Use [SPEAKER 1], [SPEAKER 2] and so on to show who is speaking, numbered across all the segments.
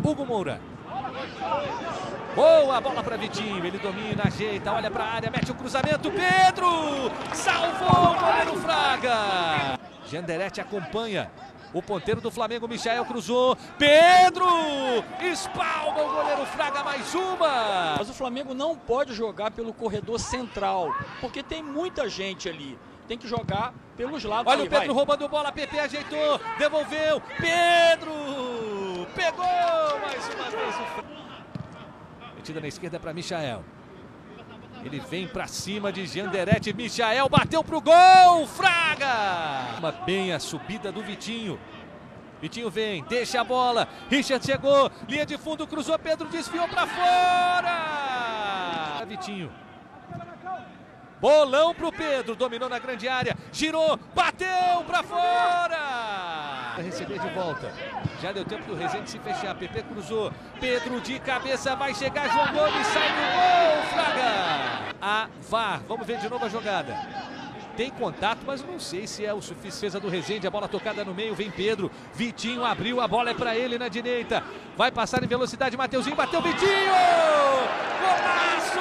[SPEAKER 1] Hugo Moura. Boa bola para Vitinho, ele domina, ajeita, olha para a área, mete o cruzamento, Pedro! Salvou o goleiro Fraga! Janderete acompanha, o ponteiro do Flamengo, Michael, cruzou, Pedro! Espalma o goleiro Fraga, mais uma!
[SPEAKER 2] Mas o Flamengo não pode jogar pelo corredor central, porque tem muita gente ali. Tem que jogar pelos lados.
[SPEAKER 1] Olha o Pedro roubando bola, PP ajeitou, devolveu, Pedro! Pegou mais uma vez o... Metida na esquerda para Michael. Ele vem para cima de Janderete, Michael bateu pro gol, Fraga! Uma bem a subida do Vitinho. Vitinho vem, deixa a bola, Richard chegou, linha de fundo, cruzou, Pedro desviou para fora! Vitinho. Bolão pro Pedro, dominou na grande área, girou, bateu para fora! Vai receber de volta. Já deu tempo do Rezende se fechar, PP cruzou, Pedro de cabeça, vai chegar, João Gomes, sai do gol, Fraga! A VAR, vamos ver de novo a jogada. Tem contato, mas não sei se é o suficiente do Rezende, a bola tocada no meio, vem Pedro, Vitinho abriu, a bola é para ele na direita, vai passar em velocidade, Mateuzinho, bateu, Vitinho! Golaço!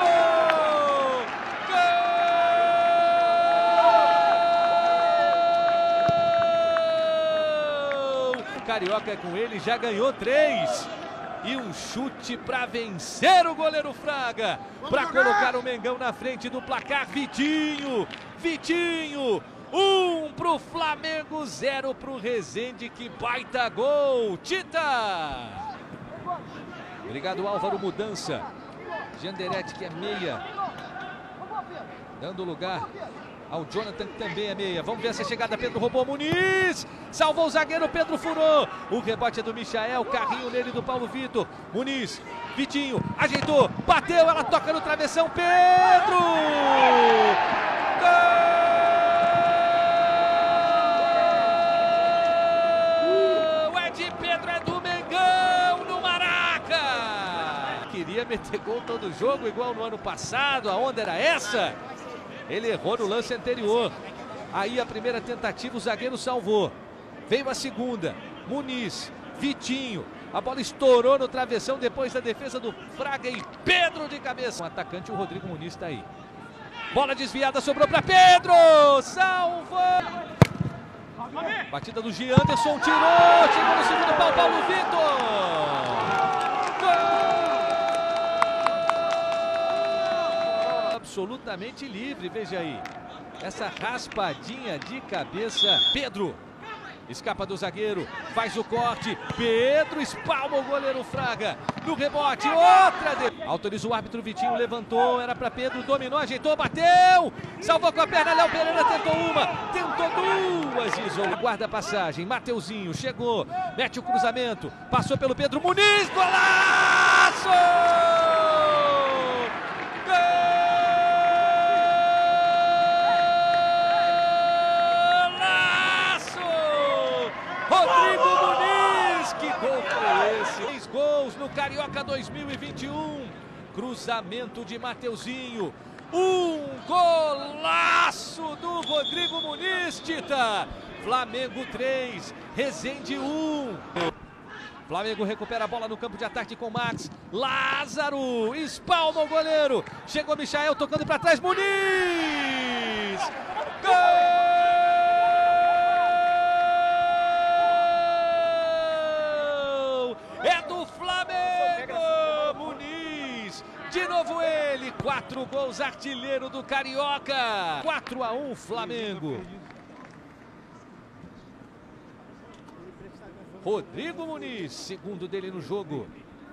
[SPEAKER 1] Carioca é com ele, já ganhou 3. E um chute para vencer o goleiro Fraga. Para colocar o Mengão na frente do placar. Vitinho, 1 pro Flamengo, 0 pro Rezende. Que baita gol, Tita! Obrigado, Álvaro, mudança. Janderete, que é meia. Dando lugar ao Jonathan, que também é meia. Vamos ver essa chegada, Pedro roubou, Muniz! Salvou o zagueiro, Pedro furou. O rebote é do Michael, carrinho nele do Paulo Vitor. Muniz, Vitinho, ajeitou, bateu, ela toca no travessão, Pedro! Gol! É de Pedro, é do Mengão no Maraca! Queria meter gol todo jogo, igual no ano passado, a onda era essa? Ele errou no lance anterior. Aí a primeira tentativa, o zagueiro salvou. Veio a segunda. Muniz, Vitinho. A bola estourou no travessão depois da defesa do Fraga e Pedro de cabeça. O atacante, o Rodrigo Muniz, está aí. Bola desviada, sobrou para Pedro. Salvou. Batida do Gianderson, tirou. Chegou no segundo pau, Paulo Vitor. Absolutamente livre, veja aí, essa raspadinha de cabeça, Pedro, escapa do zagueiro, faz o corte, Pedro espalma o goleiro Fraga, no rebote, outra, autoriza o árbitro, Vitinho levantou, era para Pedro, dominou, ajeitou, bateu, salvou com a perna, Léo Pereira tentou uma, tentou duas, isolou, guarda a passagem, Mateuzinho chegou, mete o cruzamento, passou pelo Pedro, Muniz, golaço! Rodrigo Muniz, que gol foi esse? 3 gols no Carioca 2021. Cruzamento de Mateuzinho. Um golaço do Rodrigo Muniz, Tita. Flamengo 3, Rezende 1. Flamengo recupera a bola no campo de ataque com Max. Lázaro espalma o goleiro. Chegou Michael tocando para trás. Muniz! Gol! É do Flamengo! Muniz, de novo ele, 4 gols, artilheiro do Carioca. 4-1 Flamengo. Rodrigo Muniz, segundo dele no jogo.